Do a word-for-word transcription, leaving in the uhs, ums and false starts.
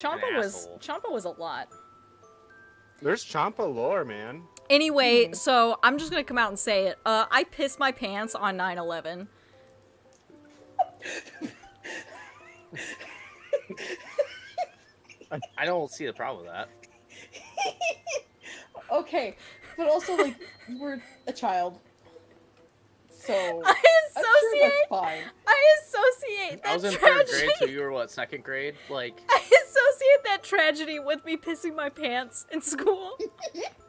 Champa was Champa was a lot. There's Champa lore, man. Anyway, mm. so I'm just gonna come out and say it. Uh, I pissed my pants on nine eleven. I don't see the problem with that. Okay, but also, like, you were a child. So, I associate, I'm sure that's fine. I associate that I was in tragedy. third grade, so you were, what, second grade? Like, I associate that tragedy with me pissing my pants in school.